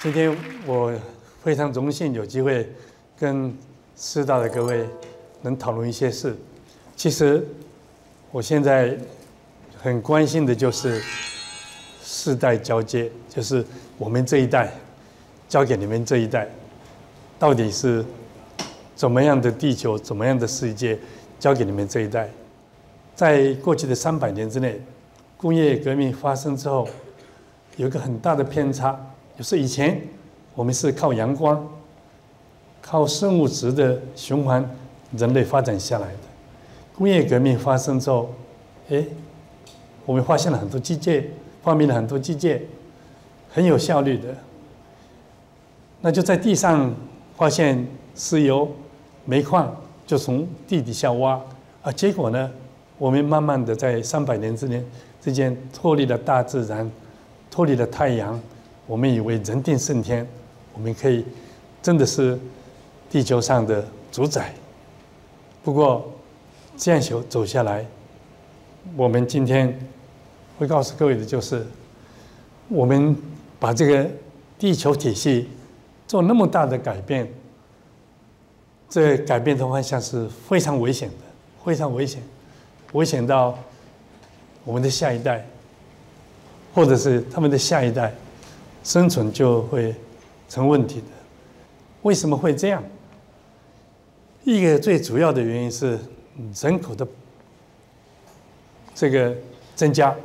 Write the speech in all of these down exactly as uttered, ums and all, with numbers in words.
今天我非常荣幸有机会跟师大的各位能讨论一些事。其实我现在很关心的就是世代交接，就是我们这一代交给你们这一代，到底是怎么样的地球，怎么样的世界，交给你们这一代。在过去的三百年之内，工业革命发生之后，有一个很大的偏差，就是以前我们是靠阳光、靠生物质的循环，人类发展下来的。工业革命发生之后，哎，我们发现了很多机械，发明了很多机械，很有效率的。那就在地上发现石油、煤矿，就从地底下挖，啊，结果呢，我们慢慢的在三百年之间之间脱离了大自然，脱离了太阳，我们以为人定胜天，我们可以真的是地球上的主宰。不过这样走走下来，我们今天会告诉各位的就是，我们把这个地球体系做那么大的改变，这改变的方向是非常危险的，非常危险，危险到我们的下一代，或者是他们的下一代，生存就会成问题的。为什么会这样？一个最主要的原因是人口的这个增加。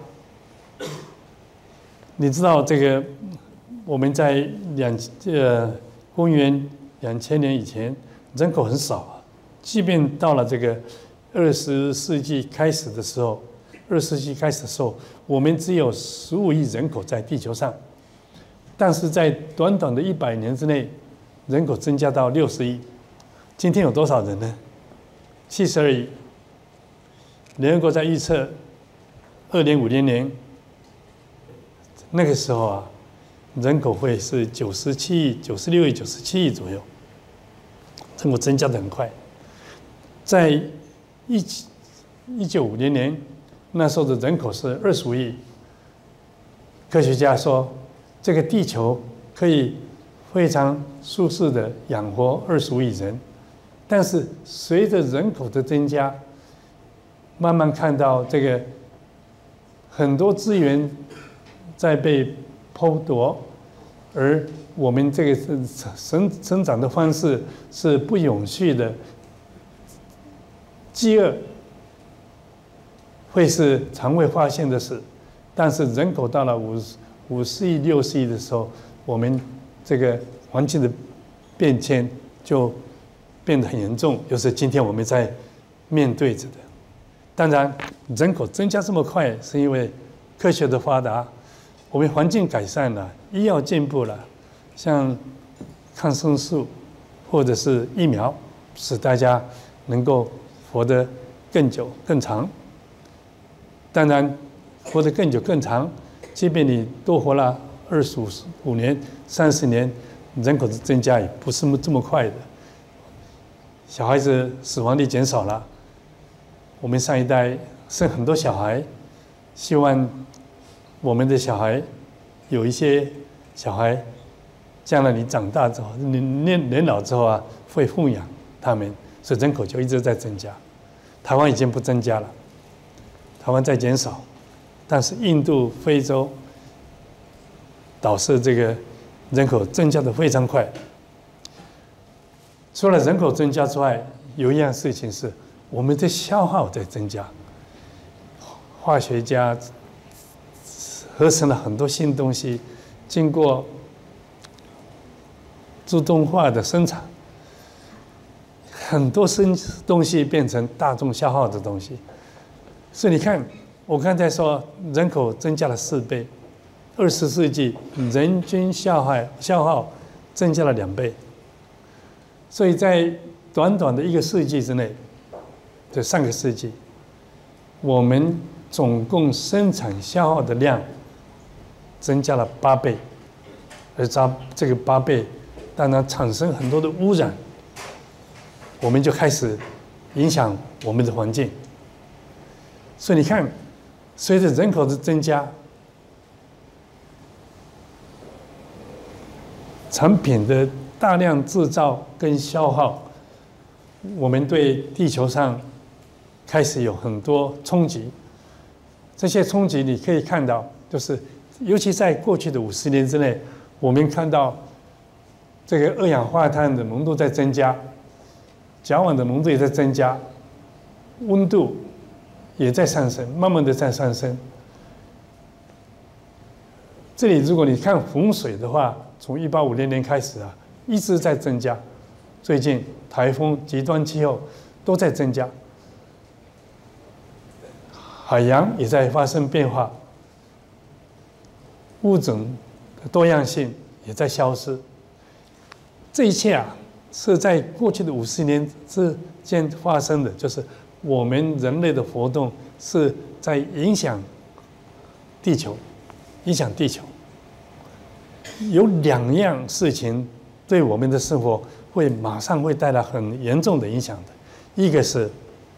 你知道这个我们在两呃公元两千年以前人口很少啊，即便到了这个二十世纪开始的时候，二十世纪开始的时候，我们只有十五亿人口在地球上，但是在短短的一百年之内，人口增加到六十亿。今天有多少人呢？七十二亿。联合国在预测，二零五零年那个时候啊，人口会是九十七亿、九十六亿、九十七亿左右，人口增加的很快。在一一九五零年，那时候的人口是二十五亿。科学家说，这个地球可以非常舒适的养活二十五亿人，但是随着人口的增加，慢慢看到这个很多资源在被剥夺，而我们这个生生长的方式是不永续的，饥饿会是常未发现的事。但是人口到了五十五十亿、六十亿的时候，我们这个环境的变迁就变得很严重，就是今天我们在面对着的。当然，人口增加这么快，是因为科学的发达，我们环境改善了，医药进步了，像抗生素或者是疫苗，使大家能够活得更久更长。当然，活得更久更长，即便你多活了二十五年、三十年，人口的增加也不是这么快的。小孩子死亡率减少了，我们上一代生很多小孩，希望我们的小孩有一些小孩，将来你长大之后，你年年老之后啊，会奉养他们，所以人口就一直在增加。台湾已经不增加了，台湾在减少，但是印度、非洲导致这个人口增加的非常快。除了人口增加之外，有一样事情是我们的消耗在增加。化学家合成了很多新东西，经过自动化的生产，很多新东西变成大众消耗的东西。所以你看，我刚才说人口增加了四倍，二十世纪人均消耗消耗增加了两倍。所以在短短的一个世纪之内，这上个世纪，我们总共生产消耗的量增加了八倍，而这这个八倍，当然产生很多的污染，我们就开始影响我们的环境。所以你看，随着人口的增加， 产品的大量制造跟消耗，我们对地球上开始有很多冲击。这些冲击你可以看到，就是尤其在过去的五十年之内，我们看到这个二氧化碳的浓度在增加，甲烷的浓度也在增加，温度也在上升，慢慢的在上升。这里如果你看洪水的话，从一八五零年开始啊，一直在增加。最近台风、极端气候都在增加，海洋也在发生变化，物种的多样性也在消失。这一切啊，是在过去的五十年之间发生的，就是我们人类的活动是在影响地球，影响地球。有两样事情对我们的生活会马上会带来很严重的影响的，一个是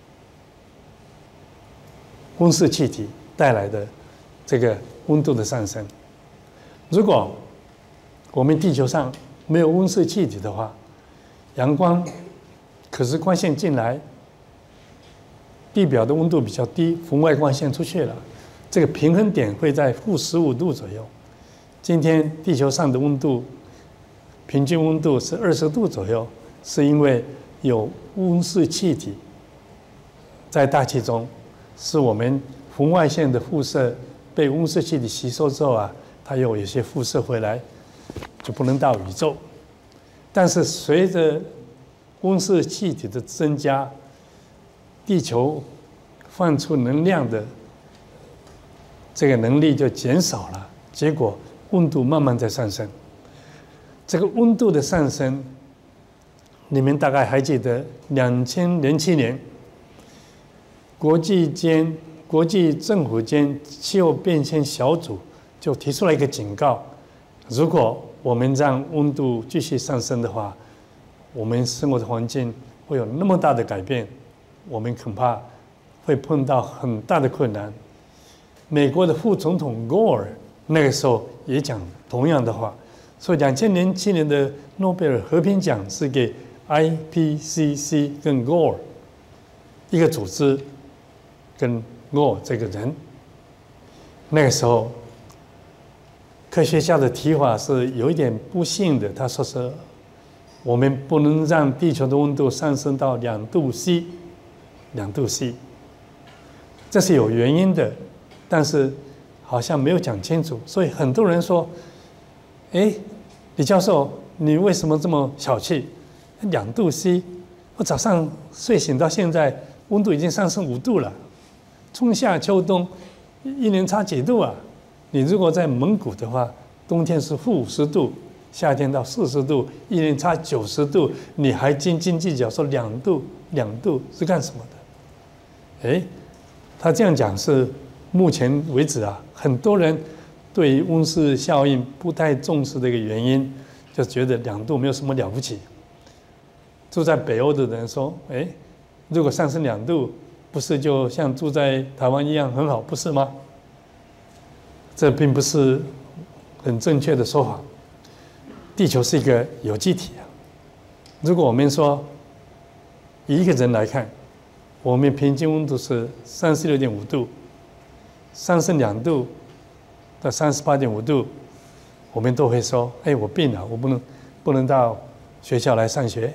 温室气体带来的这个温度的上升。如果我们地球上没有温室气体的话，阳光可视光线进来，地表的温度比较低，红外光线出去了，这个平衡点会在负十五度左右。今天地球上的温度平均温度是二十度左右，是因为有温室气体在大气中，使我们红外线的辐射被温室气体吸收之后啊，它又有些辐射回来，就不能到宇宙。但是随着温室气体的增加，地球放出能量的这个能力就减少了，结果温度慢慢在上升。这个温度的上升，你们大概还记得，两千零七年，国际间、国际政府间气候变迁小组就提出了一个警告：如果我们让温度继续上升的话，我们生活的环境会有那么大的改变，我们恐怕会碰到很大的困难。美国的副总统 Gore 那个时候也讲同样的话，所以两千零七年的诺贝尔和平奖是给 I P C C 跟 Gore 一个组织跟 Gore 这个人。那个时候，科学家的提法是有一点不幸的，他说是我们不能让地球的温度上升到两度 C， 两度 C， 这是有原因的，但是好像没有讲清楚，所以很多人说：“哎，李教授，你为什么这么小气？两度 C， 我早上睡醒到现在，温度已经上升五度了。春夏秋冬，一年差几度啊？你如果在蒙古的话，冬天是负五十度，夏天到四十度，一年差九十度，你还斤斤计较说两度两度是干什么的？哎，他这样讲是目前为止啊，很多人对于温室效应不太重视的一个原因，就觉得两度没有什么了不起。住在北欧的人说：“哎，如果上升两度，不是就像住在台湾一样很好，不是吗？”这并不是很正确的说法。地球是一个有机体啊。如果我们说以一个人来看，我们平均温度是三十六点五度，上升两度到三十八点五度，我们都会说：“哎，我病了，我不能不能到学校来上学。”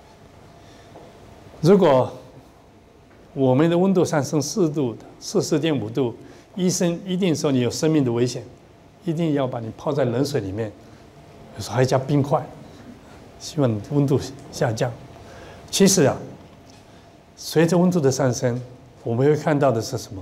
如果我们的温度上升四度、四十点五度，医生一定说你有生命的危险，一定要把你泡在冷水里面，有时候还加冰块，希望温度下降。其实啊，随着温度的上升，我们会看到的是什么？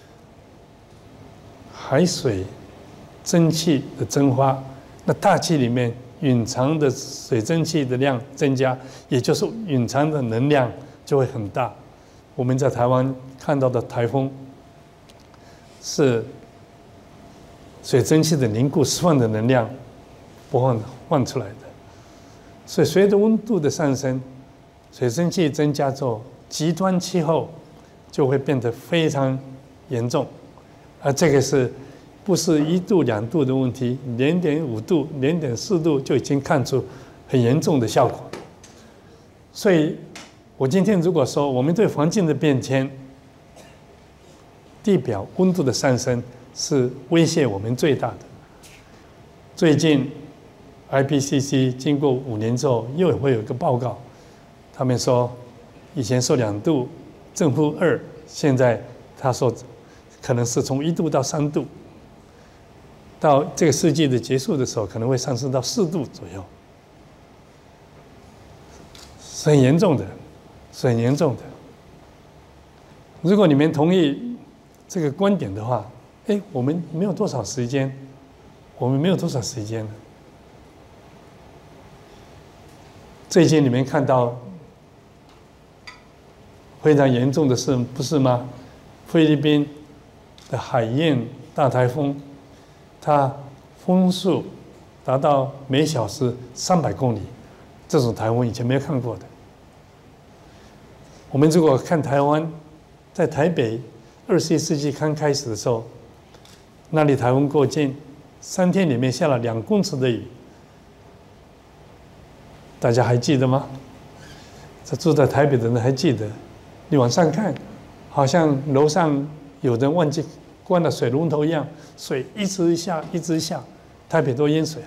海水蒸汽的蒸发，那大气里面蕴藏的水蒸气的量增加，也就是蕴藏的能量就会很大。我们在台湾看到的台风，是水蒸气的凝固释放的能量播放放出来的。所以随着温度的上升，水蒸气增加之后，极端气候就会变得非常严重，而这个是不是一度两度的问题，零点五度、零点四度就已经看出很严重的效果。所以，我今天如果说我们对环境的变迁，地表温度的上升是威胁我们最大的。最近 I P C C 经过五年之后，又会有一个报告，他们说以前说两度，正负二，现在他说可能是从一度到三度，到这个世纪的结束的时候，可能会上升到四度左右，是很严重的，是很严重的。如果你们同意这个观点的话，哎，我们没有多少时间，我们没有多少时间了。最近你们看到非常严重的事，不是吗？菲律宾的海燕大台风，它风速达到每小时三百公里，这种台风以前没有看过的。我们如果看台湾，在台北二十一世纪刚开始的时候，那里台风过境，三天里面下了两公尺的雨，大家还记得吗？这住在台北的人还记得？你往上看，好像楼上有人忘记关了水龙头一样，水一直下，一直下，台北都淹水了。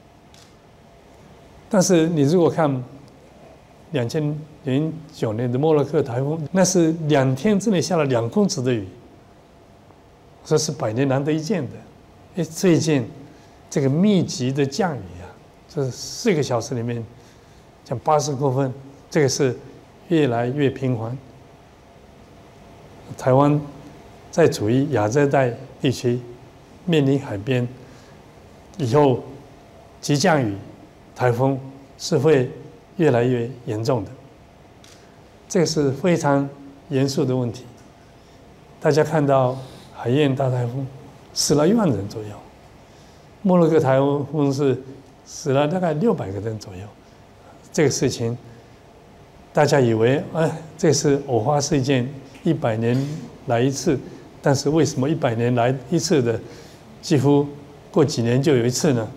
但是你如果看两千零九年的莫洛克台风，那是两天之内下了两公尺的雨，这是百年难得一见的。哎，最近这个密集的降雨啊，这四个小时里面降八十公分，这个是越来越频繁。台湾在处于亚热带地区，面临海边，以后急降雨、台风是会越来越严重的，这个是非常严肃的问题。大家看到海燕大台风死了一万人左右，莫洛克台风是死了大概六百个人左右。这个事情，大家以为哎，这是偶发事件，一百年来一次，但是为什么一百年来一次的，几乎过几年就有一次呢？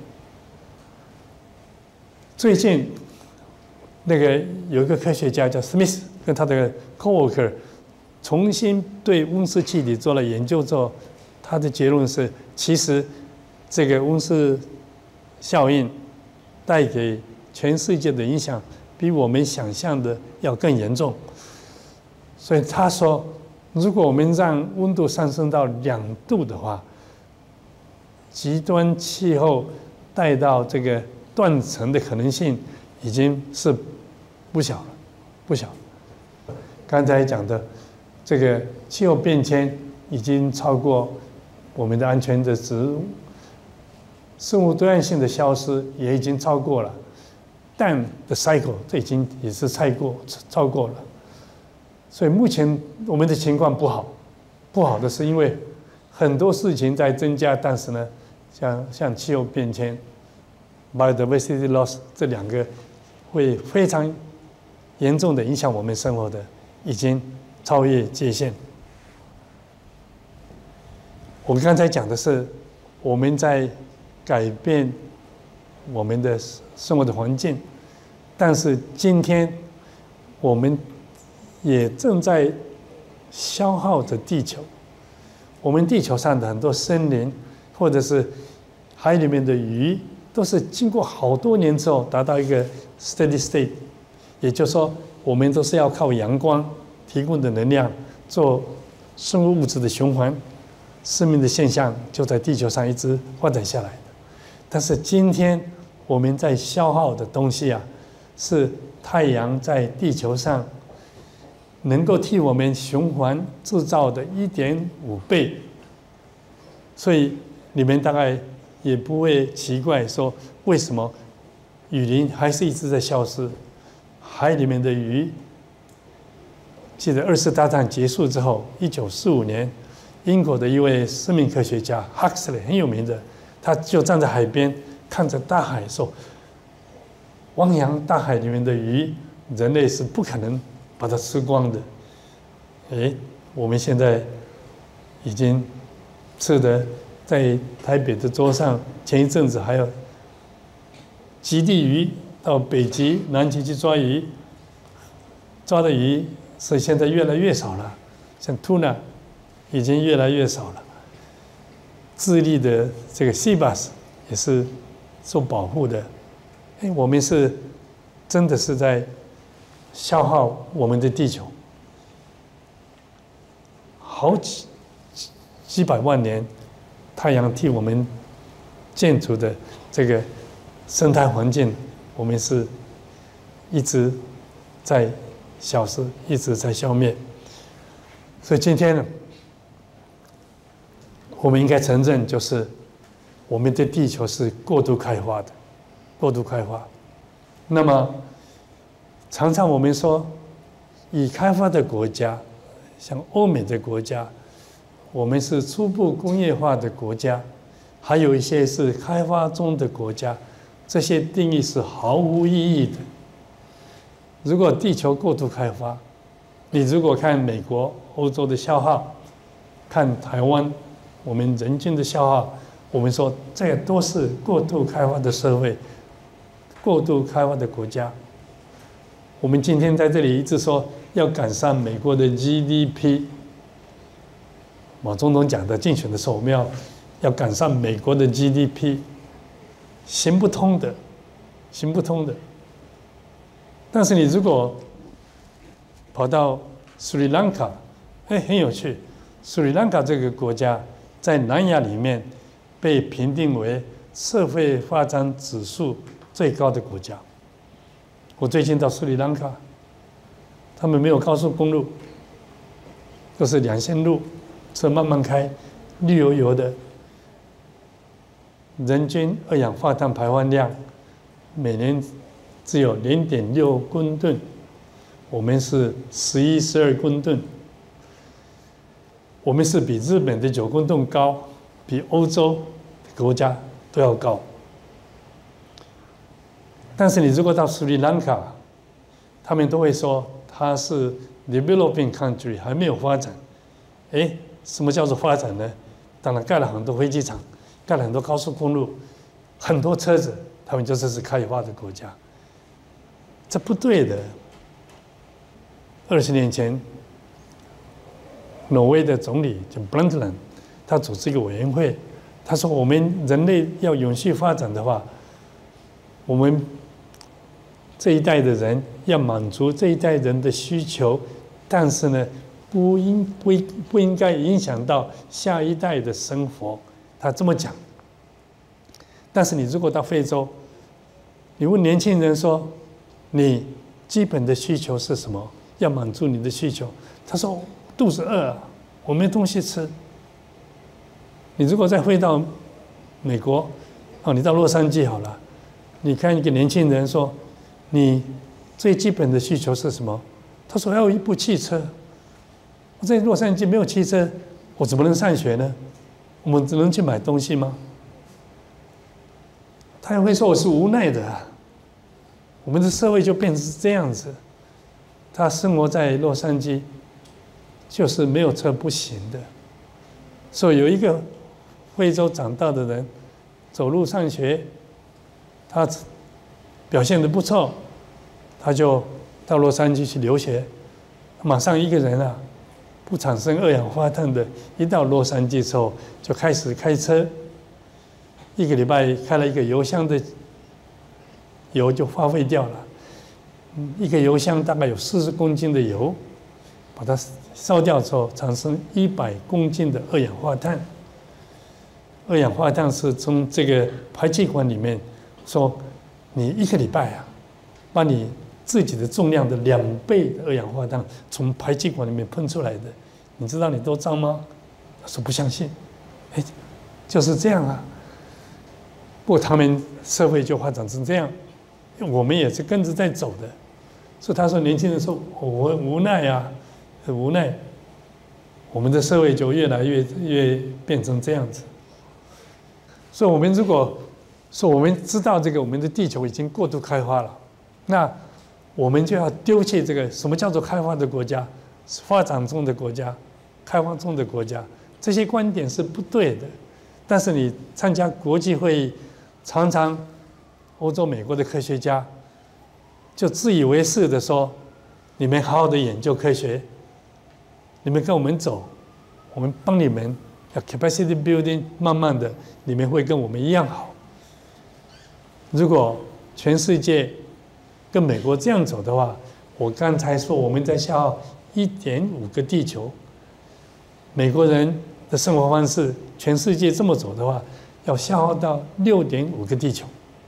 最近那个有一个科学家叫 Smith 跟他的 coworker 重新对温室气体做了研究之后，他的结论是，其实这个温室效应带给全世界的影响比我们想象的要更严重。所以他说，如果我们让温度上升到两度的话，极端气候带到这个断层的可能性已经是不小了，不小了。刚才讲的这个气候变迁已经超过我们的安全的值，生物多样性的消失也已经超过了，氮的 cycle 这已经也是超过超过了。所以目前我们的情况不好，不好的是因为很多事情在增加，但是呢，像像气候变迁 biodiversity loss 这两个会非常严重的影响我们生活的，已经超越界限。我刚才讲的是我们在改变我们的生活的环境，但是今天我们也正在消耗着地球。我们地球上的很多森林，或者是海里面的鱼，都是经过好多年之后达到一个 steady state， 也就是说，我们都是要靠阳光提供的能量做生物物质的循环，生命的现象就在地球上一直发展下来的。但是今天我们在消耗的东西啊，是太阳在地球上能够替我们循环制造的 一点五倍，所以你们大概也不会奇怪说为什么雨林还是一直在消失，海里面的鱼。记得二次大战结束之后，一九四五年，英国的一位生命科学家 Huxley 很有名的，他就站在海边看着大海说：“汪洋大海里面的鱼，人类是不可能把它吃光的。”哎，我们现在已经吃得在台北的桌上，前一阵子还有极地鱼到北极、南极去抓鱼，抓的鱼是现在越来越少了，像 tuna 已经越来越少了。智利的这个 sea bass 也是受保护的。哎，我们是真的是在消耗我们的地球，好几几百万年，太阳替我们建筑的这个生态环境，我们是一直在消失，一直在消灭。所以今天呢，我们应该承认，就是我们的地球是过度开发的，过度开发。那么，常常我们说，已开发的国家，像欧美的国家，我们是初步工业化的国家，还有一些是开发中的国家，这些定义是毫无意义的。如果地球过度开发，你如果看美国、欧洲的消耗，看台湾我们人均的消耗，我们说这都是过度开发的社会，过度开发的国家。我们今天在这里一直说要赶上美国的 G D P， 马总统讲的竞选的时候，我们要要赶上美国的 G D P， 行不通的，行不通的。但是你如果跑到斯里兰卡，哎，很有趣，斯里兰卡这个国家在南亚里面被评定为社会发展指数最高的国家。我最近到斯里兰卡，他们没有高速公路，都是两线路，车慢慢开，绿油油的，人均二氧化碳排放量每年只有零点六公吨，我们是十一、十二公吨，我们是比日本的九公吨高，比欧洲国家都要高。但是你如果到斯里兰卡，他们都会说它是 developing country， 还没有发展。哎，什么叫做发展呢？当然盖了很多飞机场，盖了很多高速公路，很多车子，他们就是是开发的国家。这不对的。二十年前，挪威的总理叫 Brundtland， 他组织一个委员会，他说我们人类要永续发展的话，我们这一代的人要满足这一代人的需求，但是呢，不应不不应该影响到下一代的生活。他这么讲。但是你如果到非洲，你问年轻人说，你基本的需求是什么？要满足你的需求，他说肚子饿啊，我没东西吃。你如果再回到美国，哦，你到洛杉矶好了，你看一个年轻人说，你最基本的需求是什么？他说要有一部汽车。我在洛杉矶没有汽车，我怎么能上学呢？我们只能去买东西吗？他也会说我是无奈的啊。我们的社会就变成这样子。他生活在洛杉矶，就是没有车不行的。所以有一个非洲长大的人，走路上学，他表现得不错，他就到洛杉矶去留学，马上一个人啊，不产生二氧化碳的，一到洛杉矶之后就开始开车，一个礼拜开了一个油箱的油就花费掉了。一个油箱大概有四十公斤的油，把它烧掉之后，产生一百公斤的二氧化碳。二氧化碳是从这个排气管里面说，你一个礼拜啊，把你自己的重量的两倍的二氧化碳从排气管里面喷出来的，你知道你多脏吗？他说不相信，哎，就是这样啊。不过他们社会就发展成这样，我们也是跟着在走的。所以他说，年轻人说我无奈啊，很无奈。我们的社会就越来越越变成这样子。所以，我们如果说我们知道这个我们的地球已经过度开发了，那我们就要丢弃这个什么叫做开发的国家、发展中的国家、开发中的国家，这些观点是不对的。 但是你参加国际会议，常常欧洲、美国的科学家就自以为是的说：“你们好好的研究科学，你们跟我们走，我们帮你们要 capacity building， 慢慢的你们会跟我们一样好。”如果全世界跟美国这样走的话，我刚才说我们在消耗一点五个地球，美国人的生活方式，全世界这么走的话，要消耗到六点五个地球。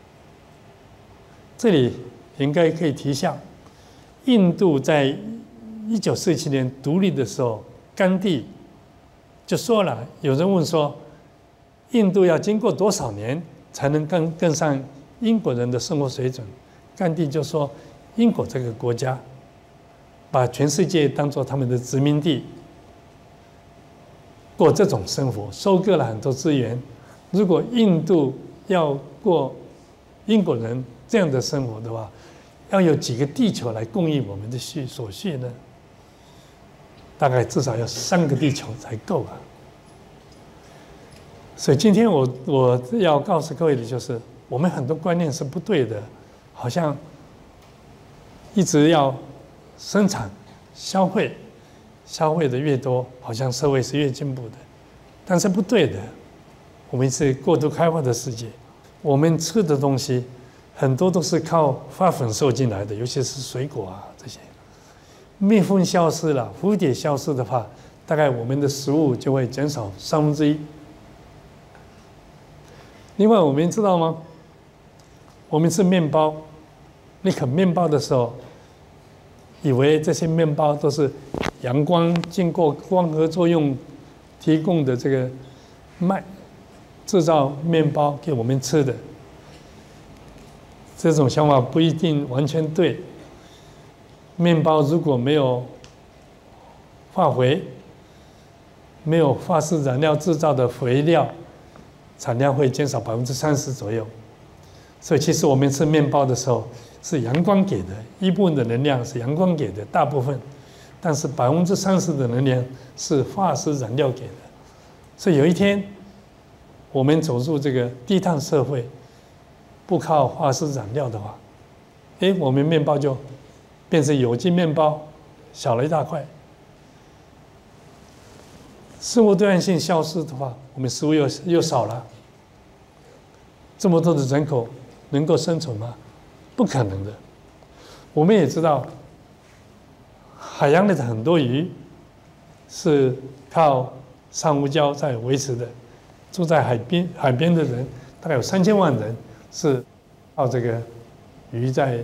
这里应该可以提一下，印度在一九四七年独立的时候，甘地就说了，有人问说，印度要经过多少年才能跟跟上英国人的生活水准？甘地就说，英国这个国家把全世界当作他们的殖民地，过这种生活，收割了很多资源。如果印度要过英国人这样的生活的话，要有几个地球来供应我们的需所需呢？大概至少要三个地球才够啊。所以今天我我要告诉各位的就是，我们很多观念是不对的，好像一直要生产、消费，消费的越多，好像社会是越进步的，但是不对的。我们是过度开发的世界，我们吃的东西很多都是靠花粉受进来的，尤其是水果啊这些。蜜蜂消失了，蝴蝶消失的话，大概我们的食物就会减少三分之一。另外，我们知道吗？我们吃面包，你啃面包的时候，以为这些面包都是阳光经过光合作用提供的这个麦制造面包给我们吃的。这种想法不一定完全对。面包如果没有化肥，没有化石燃料制造的肥料，产量会减少百分之三十左右。所以其实我们吃面包的时候，是阳光给的，一部分的能量是阳光给的，大部分，但是百分之三十的能量是化石燃料给的。所以有一天，我们走入这个低碳社会，不靠化石燃料的话，哎，我们面包就变成有机面包，小了一大块。生物多样性消失的话，我们食物又又少了。这么多的人口能够生存吗？不可能的。我们也知道，海洋里的很多鱼是靠珊瑚礁在维持的。住在海边海边的人，大概有三千万人是靠这个鱼在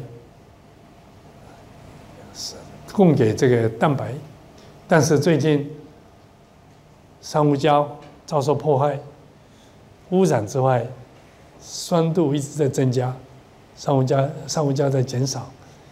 供给这个蛋白。但是最近珊瑚礁遭受破坏、污染之外，酸度一直在增加，珊瑚礁珊瑚礁在减少。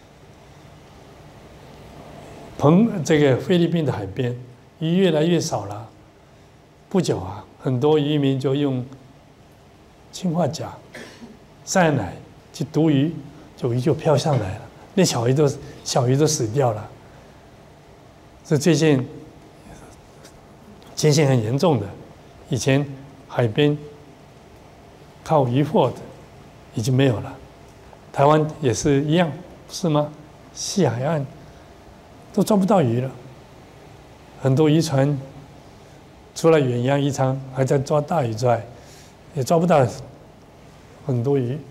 澎这个菲律宾的海边鱼越来越少了。不久啊，很多渔民就用氰化钾、晒奶去毒鱼，就鱼就飘上来了，那小鱼都小鱼都死掉了。这最近情形很严重的，以前海边靠渔获的已经没有了，台湾也是一样，是吗？西海岸都抓不到鱼了，很多渔船除了远洋渔场还在抓大鱼之外，也抓不到很多鱼。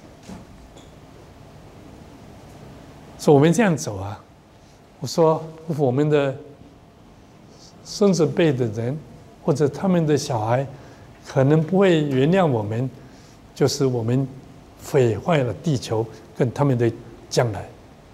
所以我们这样走啊，我说我们的孙子辈的人或者他们的小孩可能不会原谅我们，就是我们毁坏了地球跟他们的将来。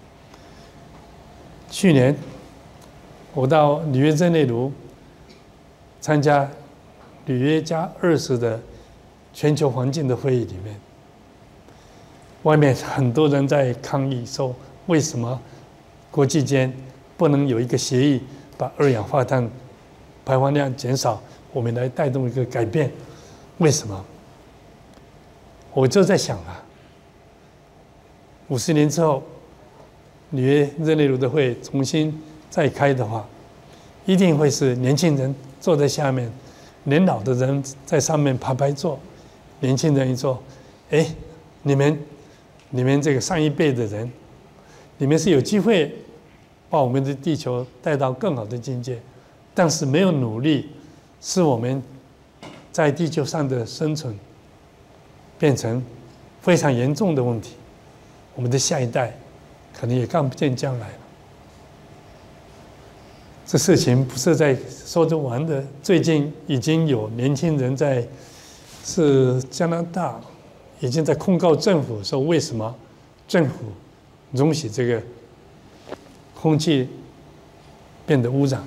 去年我到里约热内卢参加里约加二十的全球环境的会议里面，外面很多人在抗议说，为什么国际间不能有一个协议，把二氧化碳排放量减少，我们来带动一个改变？为什么？我就在想啊，五十年之后，里约热内卢的会重新再开的话，一定会是年轻人坐在下面， 年老的人在上面拍拍坐，年轻人一坐，哎，你们你们这个上一辈的人，你们是有机会把我们的地球带到更好的境界，但是没有努力，使我们在地球上的生存变成非常严重的问题，我们的下一代可能也看不见将来了。这事情不是在说着玩的，最近已经有年轻人在，是加拿大，已经在控告政府说，为什么政府容许这个空气变得污染？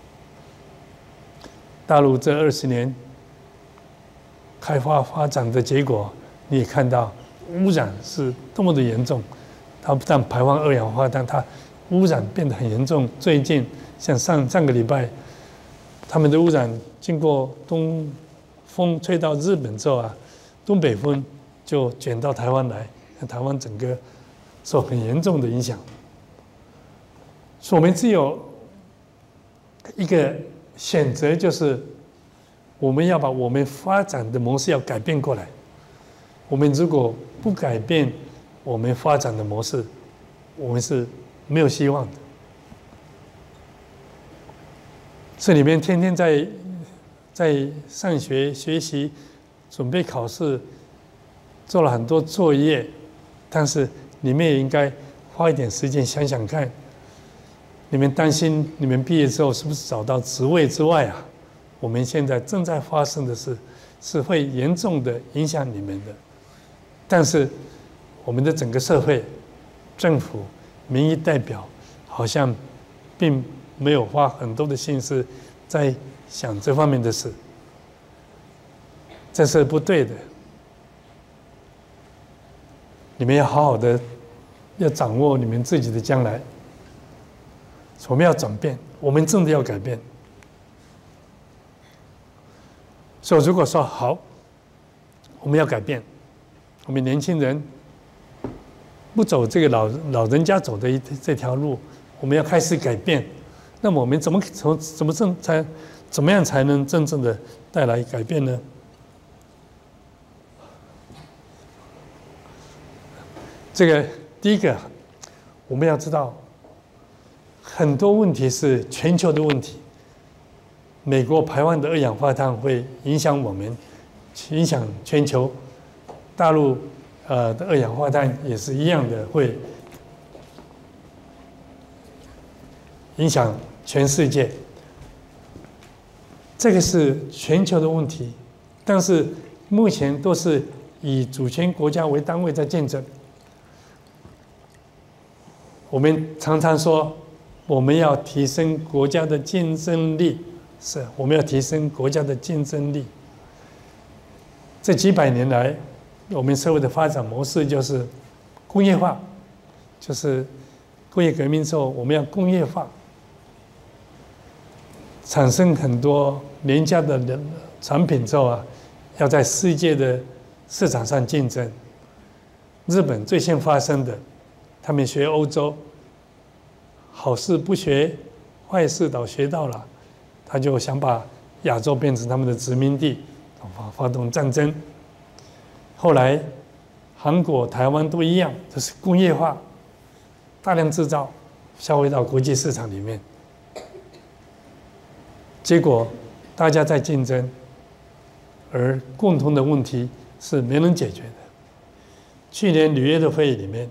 大陆这二十年开发发展的结果，你也看到污染是多么的严重。它不但排放二氧化碳，它污染变得很严重。最近像上上个礼拜，他们的污染经过东风吹到日本之后啊，东北风就卷到台湾来，台湾整个受很严重的影响。所以我们只有一个选择，就是我们要把我们发展的模式要改变过来。我们如果不改变我们发展的模式，我们是没有希望的。这里面天天在在上学学习，准备考试，做了很多作业，但是你们也应该花一点时间想想看，你们担心你们毕业之后是不是找到职位之外啊，我们现在正在发生的事是会严重的影响你们的。但是我们的整个社会、政府、民意代表好像并没有花很多的心思在想这方面的事，这是不对的。你们要好好的，要掌握你们自己的将来。我们要转变，我们真的要改变。所以如果说好，我们要改变，我们年轻人不走这个老老人家走的一这条路，我们要开始改变。那么我们怎么从怎么正才怎么样才能真正的带来改变呢？这个第一个，我们要知道，很多问题是全球的问题。美国排放的二氧化碳会影响我们，影响全球。大陆呃的二氧化碳也是一样的，会影响全世界。这个是全球的问题，但是目前都是以主权国家为单位在竞争。我们常常说，我们要提升国家的竞争力，是我们要提升国家的竞争力。这几百年来，我们社会的发展模式就是工业化，就是工业革命之后，我们要工业化，产生很多廉价的产品之后啊，要在世界的市场上竞争。日本最先发生的，他们学欧洲，好事不学，坏事倒学到了，他就想把亚洲变成他们的殖民地，发动战争。后来，韩国、台湾都一样，就是工业化，大量制造，销回到国际市场里面。结果大家在竞争，而共同的问题是没人解决的。去年里约的会议里面，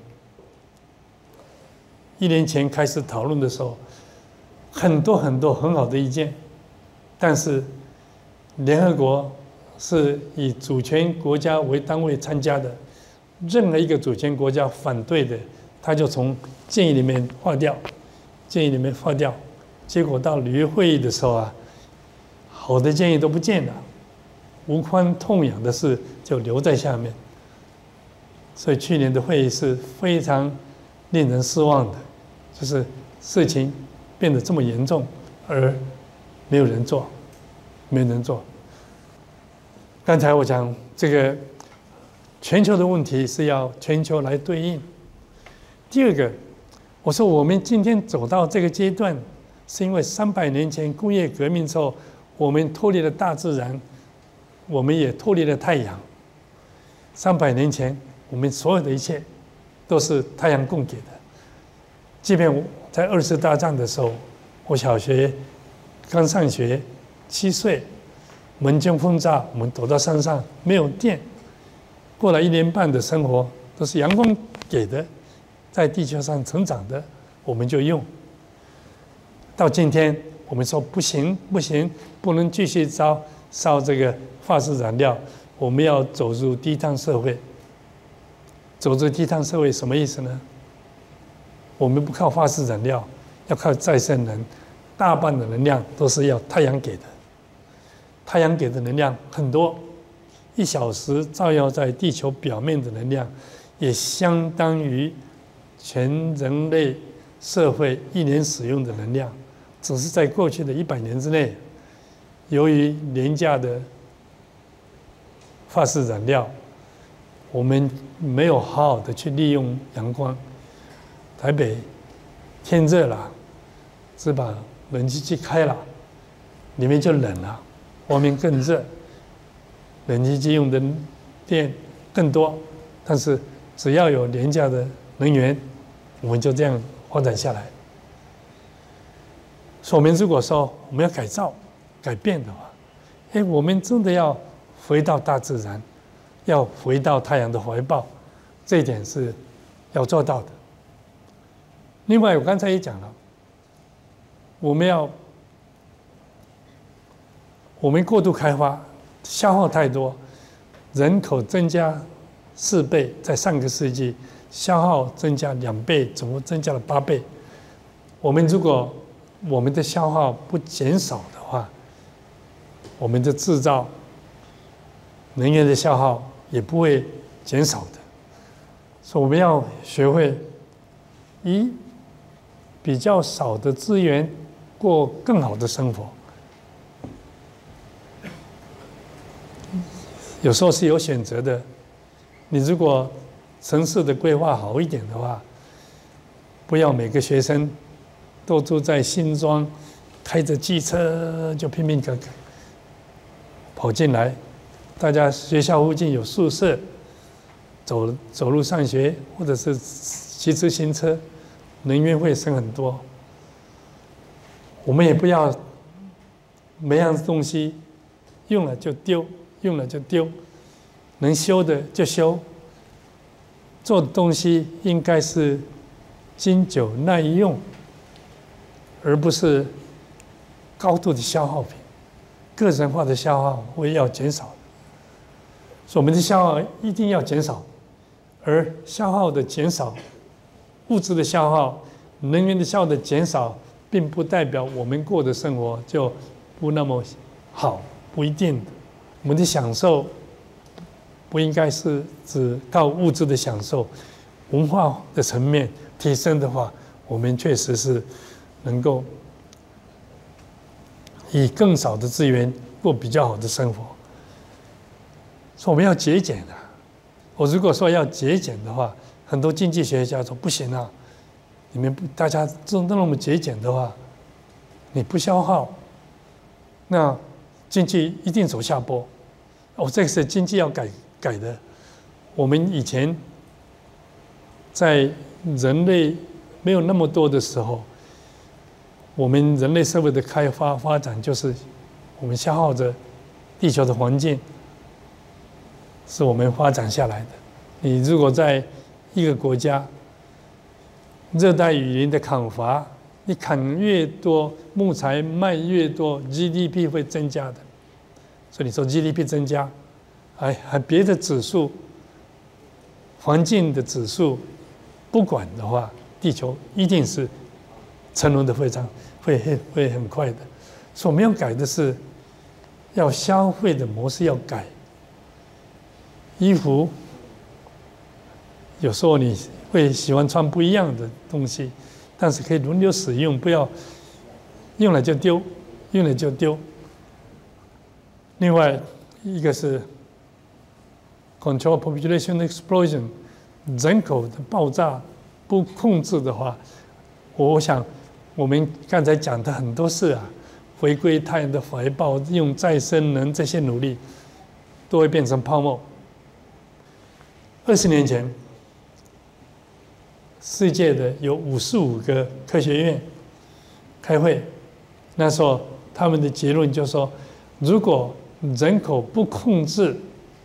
一年前开始讨论的时候，很多很多很好的意见，但是联合国是以主权国家为单位参加的，任何一个主权国家反对的，他就从建议里面划掉，建议里面划掉。结果到里约会议的时候啊，好的建议都不见了，无关痛痒的事就留在下面。所以去年的会议是非常令人失望的，就是事情变得这么严重，而没有人做，没有人做。刚才我讲这个全球的问题是要全球来对应。第二个，我说我们今天走到这个阶段，是因为三百年前工业革命之后， 我们脱离了大自然，我们也脱离了太阳。三百年前，我们所有的一切都是太阳供给的。即便在二次大战的时候，我小学刚上学，七岁，门军轰炸，我们躲到山上，没有电，过了一年半的生活都是阳光给的，在地球上成长的，我们就用。到今天，我们说不行，不行，不能继续烧烧这个化石燃料，我们要走入低碳社会。走入低碳社会什么意思呢？我们不靠化石燃料，要靠再生能，大半的能量都是要太阳给的。太阳给的能量很多，一小时照耀在地球表面的能量，也相当于全人类社会一年使用的能量。只是在过去的一百年之内，由于廉价的化石燃料，我们没有好好的去利用阳光。台北天热了，只把冷气机开了，里面就冷了，外面更热。冷气机用的电更多，但是只要有廉价的能源，我们就这样发展下来。所以我们如果说我们要改造、改变的话，哎，我们真的要回到大自然，要回到太阳的怀抱，这一点是要做到的。另外，我刚才也讲了，我们要我们过度开发，消耗太多，人口增加四倍，在上个世纪消耗增加两倍，总共增加了八倍。我们如果我们的消耗不减少的话，我们的制造能源的消耗也不会减少的。所以我们要学会以比较少的资源过更好的生活。有时候是有选择的。你如果城市的规划好一点的话，不要每个学生都住在新庄，开着机车就拼命的跑进来。大家学校附近有宿舍，走走路上学，或者是骑自行车，能源会省很多。我们也不要每样东西用了就丢，用了就丢，能修的就修。做的东西应该是经久耐用，而不是高度的消耗品。个人化的消耗会要减少，所以我们的消耗一定要减少。而消耗的减少，物质的消耗、能源的消耗的减少，并不代表我们过的生活就不那么好，不一定的。我们的享受不应该是只靠物质的享受，文化的层面提升的话，我们确实是能够以更少的资源过比较好的生活。所以我们要节俭啊！我如果说要节俭的话，很多经济学家说不行啊，你们不大家都那么节俭的话，你不消耗，那经济一定走下坡。哦，这个是经济要改改的。我们以前在人类没有那么多的时候，我们人类社会的开发发展就是我们消耗着地球的环境，是我们发展下来的。你如果在一个国家热带雨林的砍伐，你砍越多，木材卖越多 ，G D P 会增加的。所以你说 G D P 增加，还还别的指数，环境的指数不管的话，地球一定是沉沦的非常会会很快的。所以我们要改的是，要消费的模式要改。衣服有时候你会喜欢穿不一样的东西，但是可以轮流使用，不要用了就丢，用了就丢。另外一个是 control population explosion， 人口的爆炸不控制的话，我想我们刚才讲的很多事啊， 回归太阳的怀抱，用再生能这些努力，都会变成泡沫。二十年前，世界的有五十五个科学院开会，那时候他们的结论就说，如果人口不控制，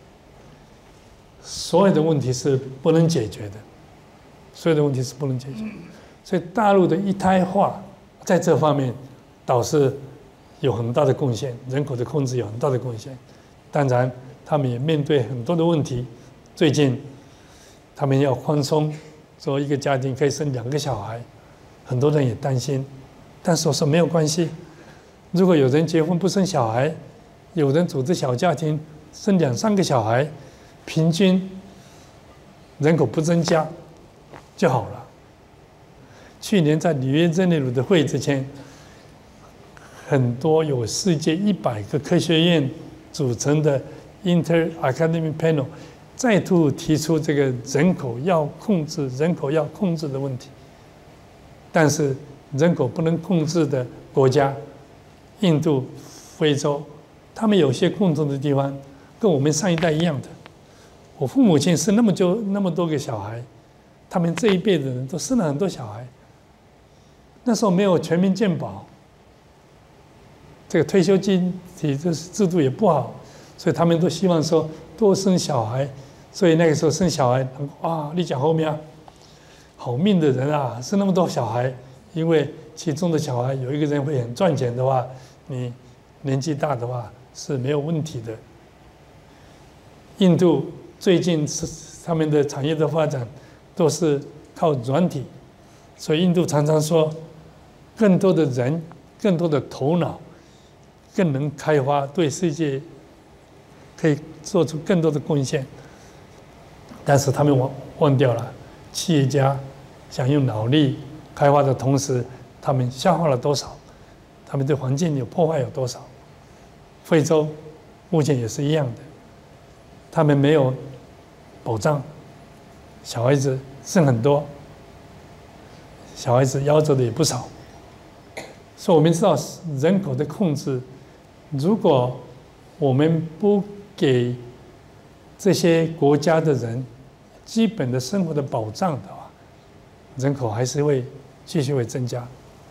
所有的问题是不能解决的，所有的问题是不能解决。所以大陆的一胎化在这方面倒是有很大的贡献，人口的控制有很大的贡献。当然，他们也面对很多的问题。最近他们要宽松，说一个家庭可以生两个小孩，很多人也担心。但是我说没有关系，如果有人结婚不生小孩，有人组织小家庭生两三个小孩，平均人口不增加就好了。去年在里约热内卢的会之前，很多有世界一百个科学院组成的 Inter Academic Panel 再度提出这个人口要控制、人口要控制的问题。但是人口不能控制的国家，印度、非洲，他们有些共同的地方，跟我们上一代一样的。我父母亲生那么久那么多个小孩，他们这一辈的人都生了很多小孩。那时候没有全民健保，这个退休金体制制度也不好，所以他们都希望说多生小孩。所以那个时候生小孩，哇，你讲后面啊，好命的人啊，生那么多小孩，因为其中的小孩有一个人会很赚钱的话，你年纪大的话是没有问题的。印度最近是他们的产业的发展都是靠软体，所以印度常常说，更多的人、更多的头脑，更能开发，对世界可以做出更多的贡献。但是他们忘忘掉了，企业家想用脑力开发的同时，他们消耗了多少？他们对环境有破坏有多少？非洲目前也是一样的，他们没有保障，小孩子生很多，小孩子夭折的也不少。所以我们知道人口的控制，如果我们不给这些国家的人基本的生活的保障的话，人口还是会继续会增加。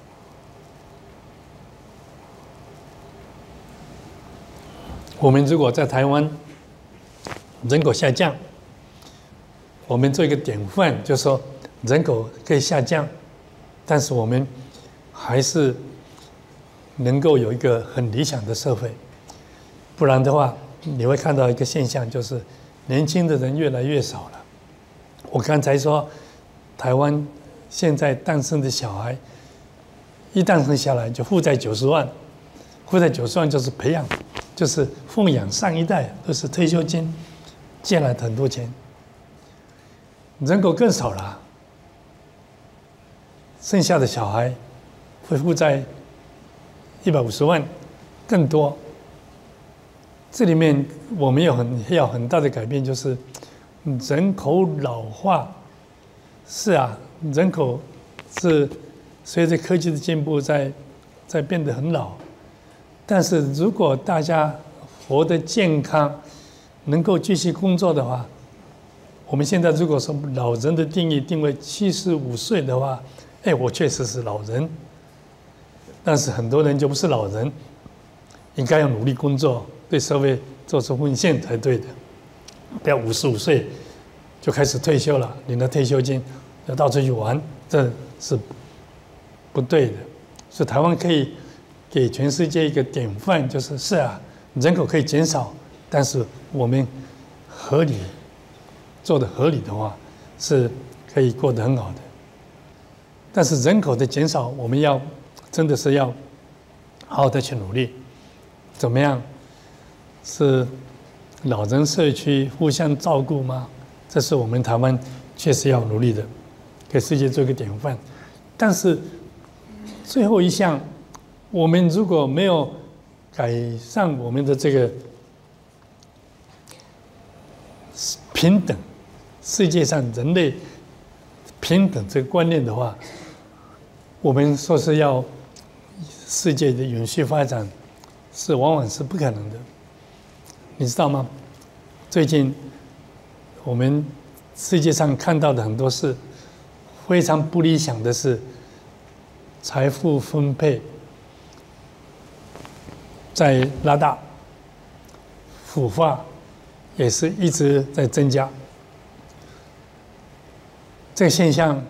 我们如果在台湾人口下降，我们做一个典范，就是说人口可以下降，但是我们还是能够有一个很理想的社会。不然的话，你会看到一个现象，就是年轻的人越来越少了。我刚才说，台湾现在诞生的小孩，一诞生下来就负债九十万，负债九十万就是培养，就是奉养上一代，都是退休金，借了很多钱。人口更少了，剩下的小孩会负债一百五十万，更多。这里面我们有很要很大的改变，就是人口老化。是啊，人口是随着科技的进步在在变得很老，但是如果大家活得健康，能够继续工作的话，我们现在如果说老人的定义定为七十五岁的话，哎，我确实是老人，但是很多人就不是老人，应该要努力工作，对社会做出贡献才对的，不要五十五岁就开始退休了，领了退休金要到处去玩，这是不对的。所以台湾可以给全世界一个典范，就是是啊，人口可以减少，但是我们合理做得合理的话，是可以过得很好的。但是人口的减少，我们要真的是要好好的去努力。怎么样？是老人社区互相照顾吗？这是我们台湾确实要努力的，给世界做一个典范。但是最后一项，我们如果没有改善我们的这个平等，世界上人类平等这个观念的话，我们说是要世界的永续发展是往往是不可能的，你知道吗？最近我们世界上看到的很多事，非常不理想的是，财富分配在拉大，腐化也是一直在增加。这个现象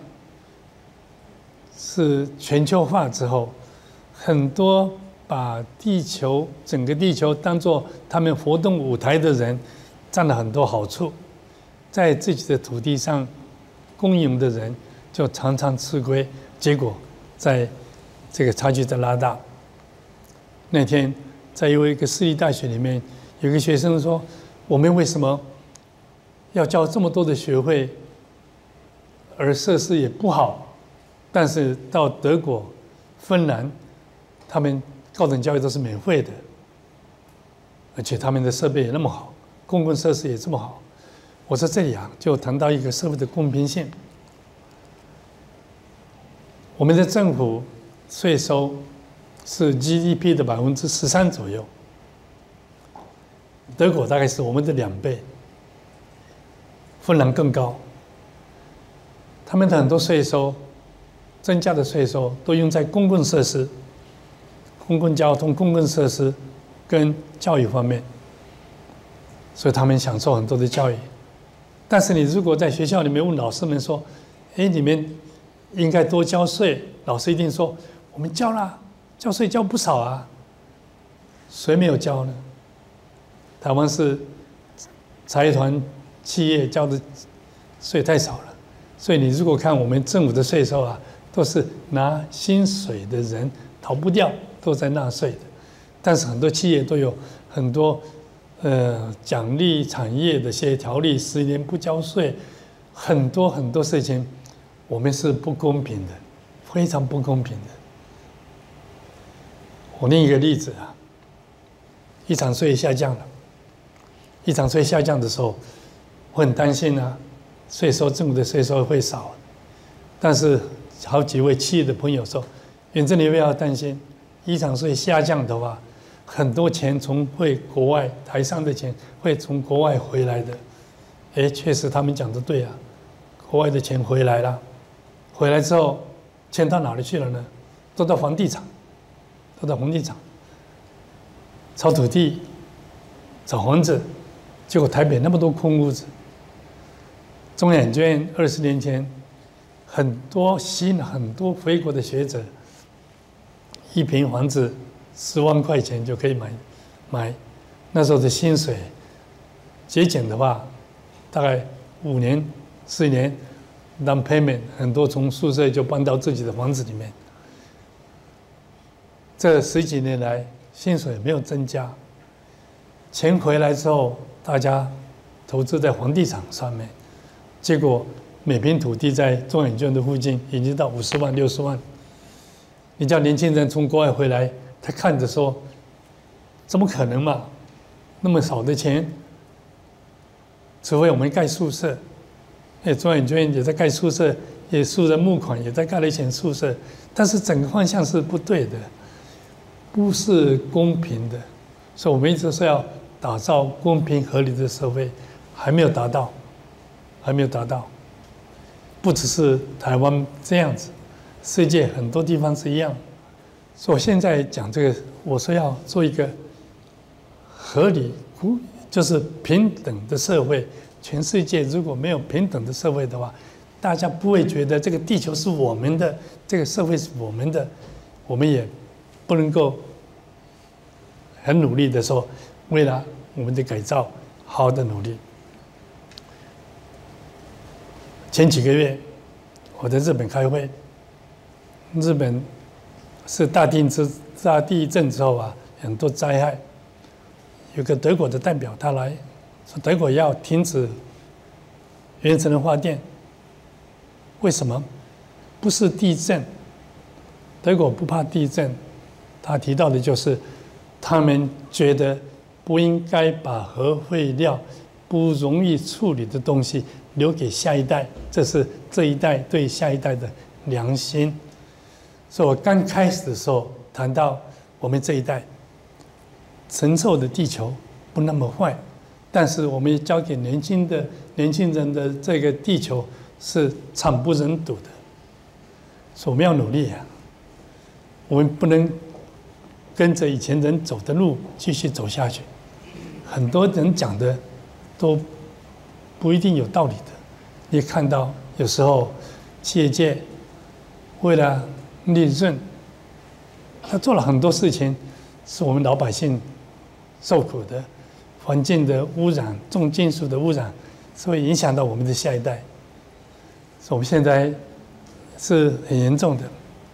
是全球化之后，很多把地球整个地球当作他们活动舞台的人，占了很多好处，在自己的土地上经营的人就常常吃亏，结果在这个差距在拉大。那天在一个私立大学里面，有个学生说：“我们为什么要交这么多的学费？”而设施也不好，但是到德国、芬兰，他们高等教育都是免费的，而且他们的设备也那么好，公共设施也这么好。我说这里啊，就谈到一个社会的公平性。我们的政府税收是 G D P 的百分之十三左右，德国大概是我们的两倍，芬兰更高。他们的很多税收，增加的税收都用在公共设施、公共交通、公共设施跟教育方面，所以他们享受很多的教育。但是你如果在学校里面问老师们说：“哎，你们应该多交税。”老师一定说：“我们交啦，交税交不少啊。”谁没有交呢？台湾是财团企业交的税太少了。所以你如果看我们政府的税收啊，都是拿薪水的人逃不掉，都在纳税的。但是很多企业都有很多呃奖励产业的些条例，十年不交税，很多很多事情，我们是不公平的，非常不公平的。我另一个例子啊，一场税下降了，一场税下降的时候，我很担心啊。税收政府的税收会少，但是好几位企业的朋友说：“远正你不要担心，一场税下降的话，很多钱从会国外台商的钱会从国外回来的。”哎，确实他们讲的对啊，国外的钱回来了，回来之后钱到哪里去了呢？都到房地产，都到房地产，炒土地、找房子，结果台北那么多空屋子。中研院二十年前，很多吸引很多回国的学者，一平房子十万块钱就可以买，买，那时候的薪水，节俭的话，大概五年、四年 down payment， 很多从宿舍就搬到自己的房子里面。这十几年来，薪水没有增加，钱回来之后，大家投资在房地产上面。结果每平土地在中研院的附近已经到五十万、六十万。你叫年轻人从国外回来，他看着说：“怎么可能嘛？那么少的钱，除非我们盖宿舍。”哎，中研院也在盖宿舍，也出人募款，也在盖了一间宿舍。但是整个方向是不对的，不是公平的。所以我们一直说要打造公平合理的社会，还没有达到。还没有达到，不只是台湾这样子，世界很多地方是一样。所以我现在讲这个，我说要做一个合理、就是平等的社会。全世界如果没有平等的社会的话，大家不会觉得这个地球是我们的，这个社会是我们的，我们也不能够很努力的说，为了我们的改造，好好的努力。前几个月，我在日本开会。日本是大地之大地震之后啊，很多灾害。有个德国的代表他来说，德国要停止原子能发电。为什么？不是地震，德国不怕地震。他提到的就是，他们觉得不应该把核废料不容易处理的东西留给下一代，这是这一代对下一代的良心。所以我刚开始的时候， 谈到我们这一代承受的地球不那么坏，但是我们交给年轻的年轻人的这个地球是惨不忍睹的，所以我们要努力啊！我们不能跟着以前人走的路继续走下去。很多人讲的都不一定有道理的。你看到有时候企业界为了利润，他做了很多事情，是我们老百姓受苦的，环境的污染、重金属的污染，是会影响到我们的下一代。所以我们现在是很严重的。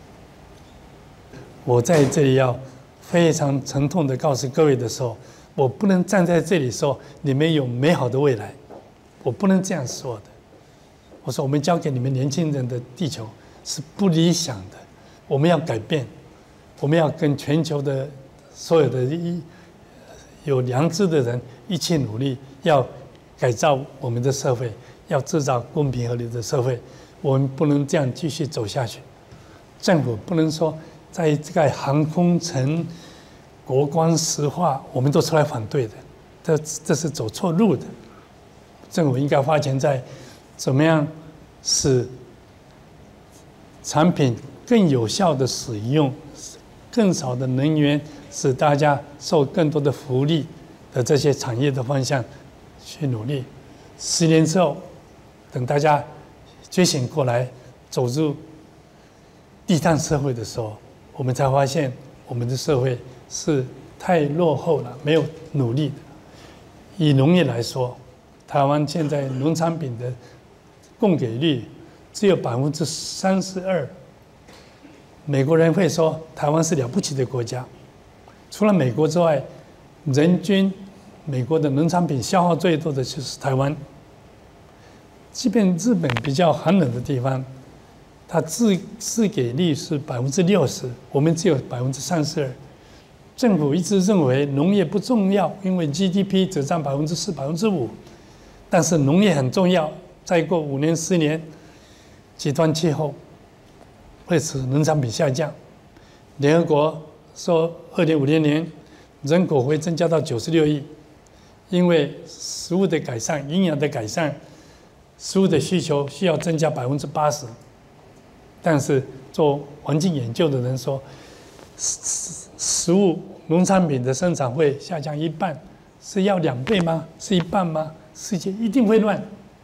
我在这里要非常沉痛的告诉各位的时候，我不能站在这里说你们有美好的未来，我不能这样说的。我说我们交给你们年轻人的地球是不理想的，我们要改变，我们要跟全球的所有的有良知的人一起努力，要改造我们的社会，要制造公平合理的社会。我们不能这样继续走下去。政府不能说在这个航空城、国光石化，我们都出来反对的，这这是走错路的。政府应该花钱在怎么样使产品更有效的使用，更少的能源，使大家受更多的福利的这些产业的方向去努力。十年之后，等大家觉醒过来，走入低碳社会的时候，我们才发现我们的社会是太落后了，没有努力的。以农业来说，台湾现在农产品的供给率只有百分之三十二。美国人会说台湾是了不起的国家，除了美国之外，人均美国的农产品消耗最多的就是台湾。即便日本比较寒冷的地方，它自自给率是百分之六十，我们只有百分之三十二。政府一直认为农业不重要，因为 G D P 只占百分之四、百分之五。但是农业很重要，再过五年、十年，极端气候会使农产品下降。联合国说，二零五零年人口会增加到九十六亿，因为食物的改善、营养的改善。食物的需求需要增加百分之八十，但是做环境研究的人说，食食物农产品的生产会下降一半，是要两倍吗？是一半吗？世界一定会乱。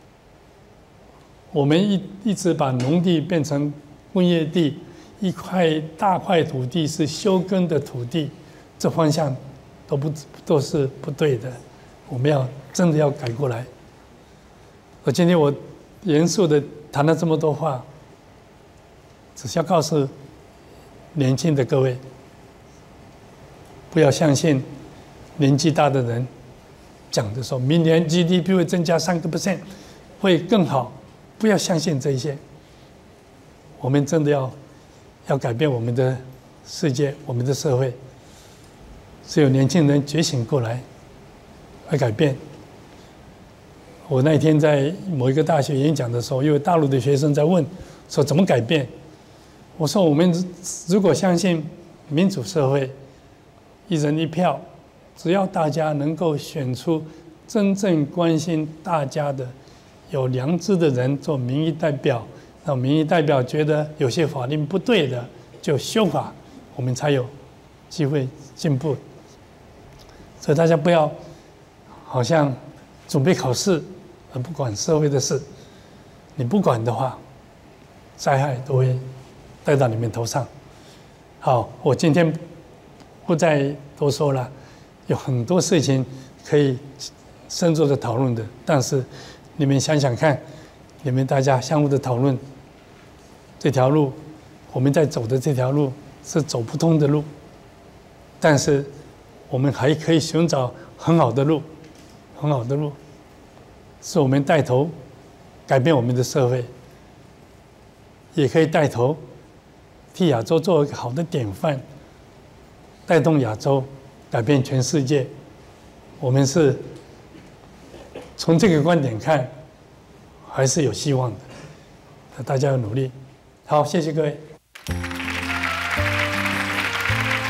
我们一一直把农地变成工业地，一块大块土地是休耕的土地，这方向都不都是不对的。我们要真的要改过来。我今天我严肃的谈了这么多话，只是要告诉年轻的各位，不要相信年纪大的人讲的说明年 G D P 会增加三个 percent 会更好，不要相信这些。我们真的要要改变我们的世界，我们的社会，只有年轻人觉醒过来，会改变。我那天在某一个大学演讲的时候，有大陆的学生在问，说怎么改变？我说我们如果相信民主社会，一人一票，只要大家能够选出真正关心大家的、有良知的人做民意代表，让民意代表觉得有些法令不对的，就修法，我们才有机会进步。所以大家不要好像准备考试而不管社会的事，你不管的话，灾害都会带到你们头上。好，我今天不再多说了，有很多事情可以深入的讨论的，但是你们想想看，你们大家相互的讨论，这条路我们在走的这条路是走不通的路，但是我们还可以寻找很好的路，很好的路，是我们带头改变我们的社会，也可以带头替亚洲做一个好的典范，带动亚洲改变全世界。我们是从这个观点看，还是有希望的。大家要努力。好，谢谢各位。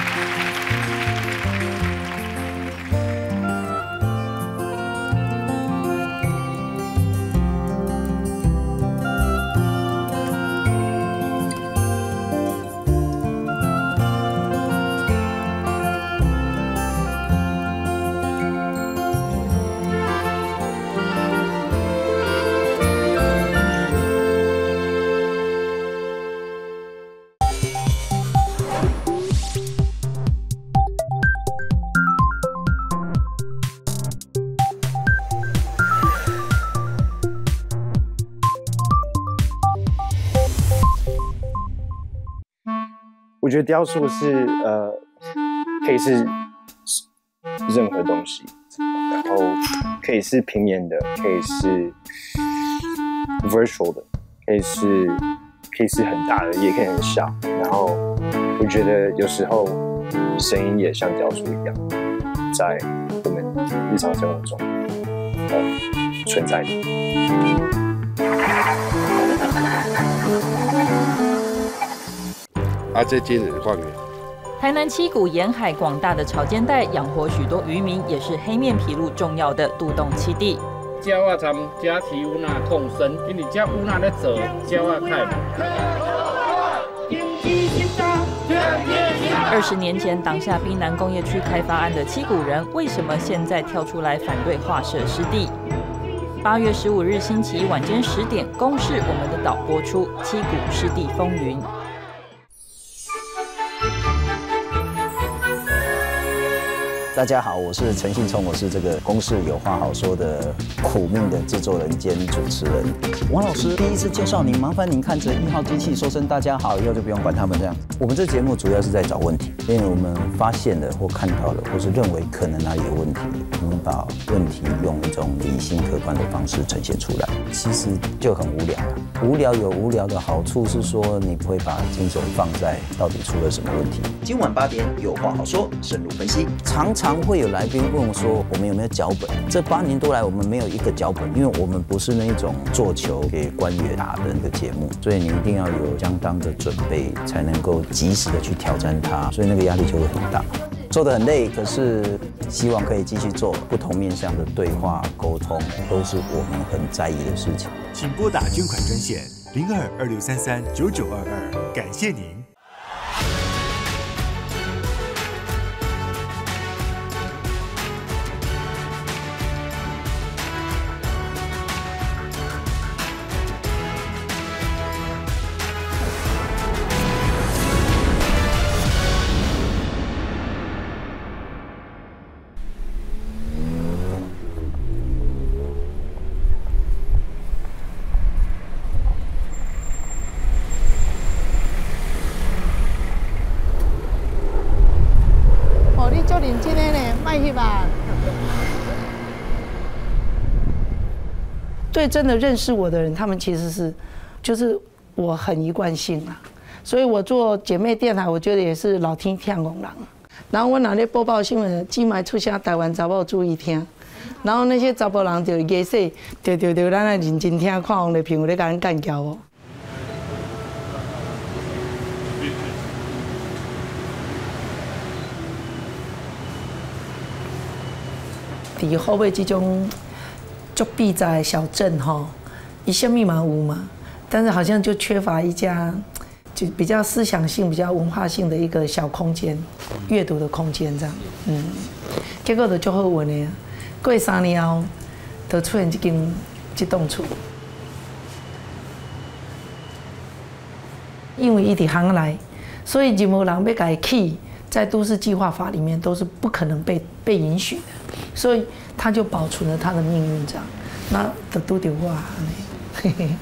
觉得雕塑是呃，可以是任何东西，然后可以是平面的，可以是 virtual 的，可以是可以是很大的，也可以很小。然后我觉得有时候声音也像雕塑一样，在我们日常生活中呃存在的。 啊，这今日放的。 台南七股沿海广大的潮间带养活许多渔民，也是黑面琵鹭重要的渡冬栖地。 鸟啊，参这啼有那通声，因为这有那咧做，鸟啊开。 二十年前挡下滨南工业区开发案的七股人，为什么现在跳出来反对划设湿地？八月十五日星期一晚间十点，公视我们的岛播出《七股湿地风云》。 大家好，我是陈信聪，我是这个公视有话好说的苦命的制作人兼主持人。王老师第一次介绍您，麻烦您看着一号机器说声大家好，以后就不用管他们这样。我们这节目主要是在找问题，因为我们发现的或看到的，或是认为可能哪里有问题，我们把问题用一种理性客观的方式呈现出来，其实就很无聊啊。无聊有无聊的好处是说，你不会把精神放在到底出了什么问题。今晚八点有话好说，深入分析。常常会有来宾问我说，我们有没有脚本？这八年多来，我们没有一个脚本，因为我们不是那一种做球给官员打的那个节目，所以你一定要有相当的准备，才能够及时的去挑战它，所以那个压力就会很大。做得很累，可是希望可以继续做不同面向的对话沟通，都是我们很在意的事情。 请拨打捐款专线零二二六三三九九二二，感谢您。 对真的认识我的人，他们其实是，就是我很一贯性啊，所以我做姐妹电台，我觉得也是老天听公人。然后我哪咧播报新闻，今麦出现台湾查某注意听，然后那些查甫人就假说，对对对，咱来认真听，看王丽萍有咧甲咱干交哦。伫后尾这种足闭窄的小镇吼，伊什么嘛有嘛，但是好像就缺乏一家就比较思想性、比较文化性的一个小空间，阅读的空间这样。嗯，结果就足好运的，过三年后，就出现一间这栋厝。因为伊伫行来，所以任何人要改起，在都市计划法里面都是不可能被被允许的。所以他就保存了他的命运，这样，那就拄着我安尼，嘿嘿。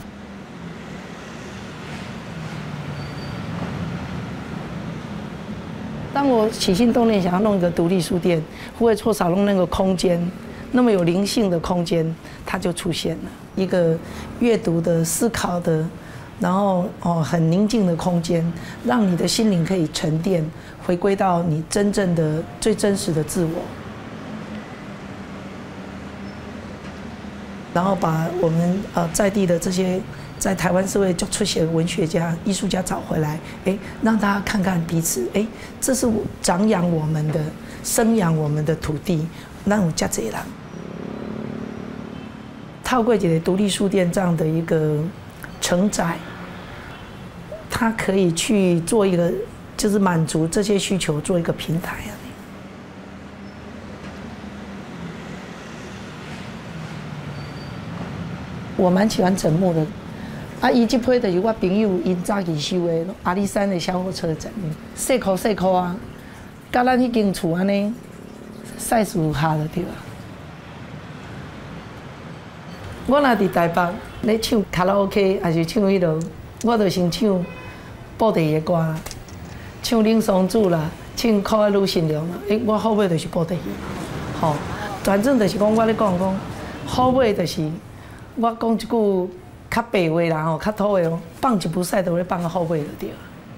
当我起心动念想要弄一个独立书店，不会错少弄那个空间，那么有灵性的空间，它就出现了一个阅读的、思考的，然后哦很宁静的空间，让你的心灵可以沉淀，回归到你真正的、最真实的自我。然后把我们呃在地的这些在台湾社会就出现的文学家、艺术家找回来，哎，让大家看看彼此，哎，这是长养我们的、生养我们的土地，让有这多人。透过一个独立书店这样的一个承载，它可以去做一个，就是满足这些需求，做一个平台啊。我蛮喜欢整木的，啊，伊这批就是我朋友因早期收的阿里山的小火车站，细块细块啊，甲咱迄间厝安尼赛事下就对啊。我若伫台北咧唱卡拉 OK， 还是唱迄落，我就先唱布袋的歌， 唱林松柱啦，唱靠爱女新娘啦，诶，我后尾就是布袋戏，吼，反正就是讲我咧讲讲，后尾就是我讲一句较白话啦吼，较土的哦，放一部赛都会放到后尾就对了。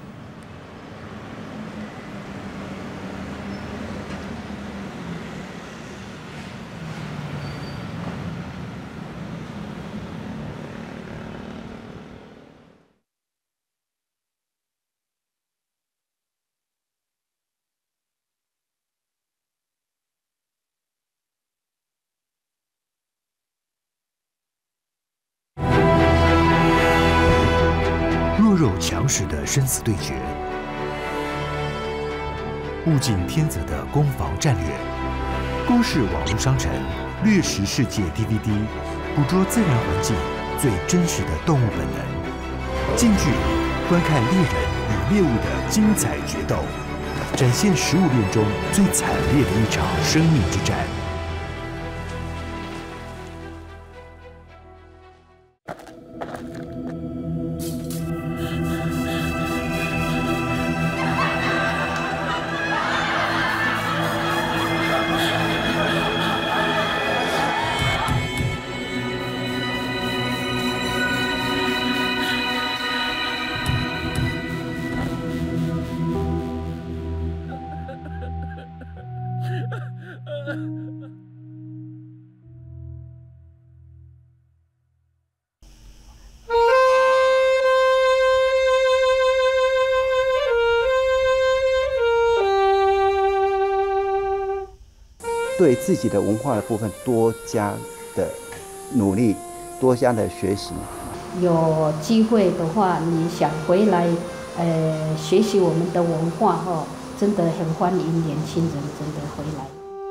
弱肉强食的生死对决，物竞天择的攻防战略，公视网络商城掠食世界 D V D， 捕捉自然环境最真实的动物本能，近距离观看猎人与猎物的精彩决斗，展现食物链中最惨烈的一场生命之战。 对自己的文化的部分多加的努力，多加的学习。 有机会的话，你想回来，呃，学习我们的文化哦，真的很欢迎年轻人真的回来。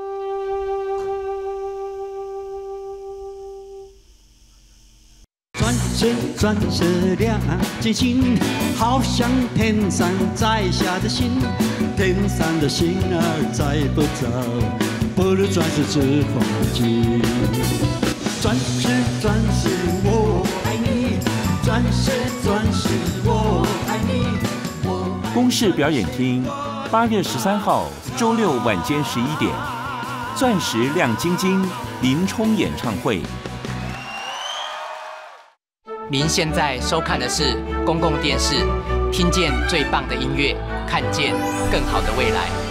钻石钻石亮晶晶，好像天上摘下的星，天上的星儿摘不走。不如钻石之风景，钻石钻石我爱你，钻石钻石我爱你。 公视表演厅，八月十三号周六晚间十一点，钻石亮晶晶林冲演唱会。 您现在收看的是公共电视，听见最棒的音乐，看见更好的未来。